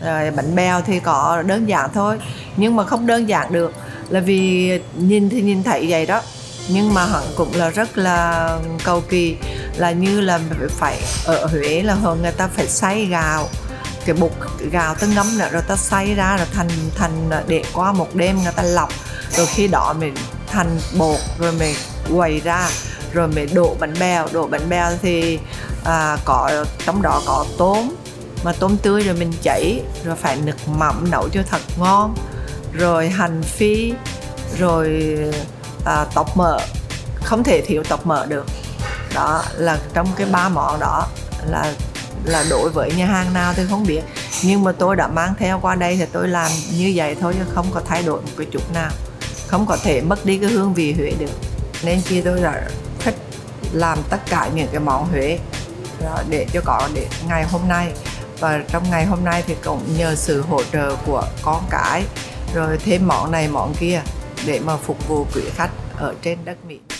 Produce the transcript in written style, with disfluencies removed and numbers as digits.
Rồi bánh bèo thì có đơn giản thôi, nhưng mà không đơn giản được là vì nhìn thì nhìn thấy vậy đó, nhưng mà hắn cũng là rất là cầu kỳ, là như là phải ở Huế là người ta phải xay gạo, cái bột gạo ta ngấm nữa rồi ta xay ra rồi thành để qua một đêm người ta lọc, rồi khi đó mình thành bột rồi mình quầy ra rồi mình đổ bánh bèo thì có trong đó có tôm, mà tôm tươi rồi mình chảy rồi phải nước mắm nấu cho thật ngon, rồi hành phi, rồi tóc mỡ, không thể thiếu tóc mỡ được. Đó là trong cái 3 món đó là đối với nhà hàng nào thì không biết, nhưng mà tôi đã mang theo qua đây thì tôi làm như vậy thôi chứ không có thay đổi một cái chút nào, không có thể mất đi cái hương vị Huế được. Nên chi tôi đã thích làm tất cả những cái món Huế để cho có để ngày hôm nay. Và trong ngày hôm nay thì cũng nhờ sự hỗ trợ của con cái, rồi thêm món này món kia để mà phục vụ quý khách ở trên đất Mỹ.